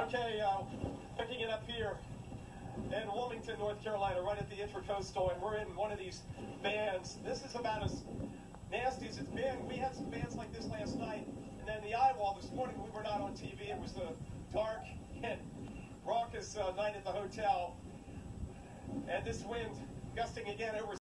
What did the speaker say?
Okay, picking it up here in Wilmington, North Carolina, right at the Intracoastal, and we're in one of these vans. This is about as nasty as it's been. We had some vans like this last night, and then the eye wall this morning, we were not on TV. It was the dark and raucous night at the hotel, and this wind gusting again over